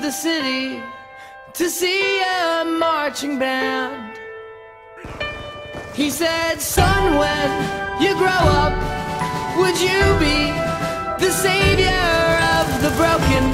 the city to see a marching band. He said, son, when you grow up, would you be the savior of the broken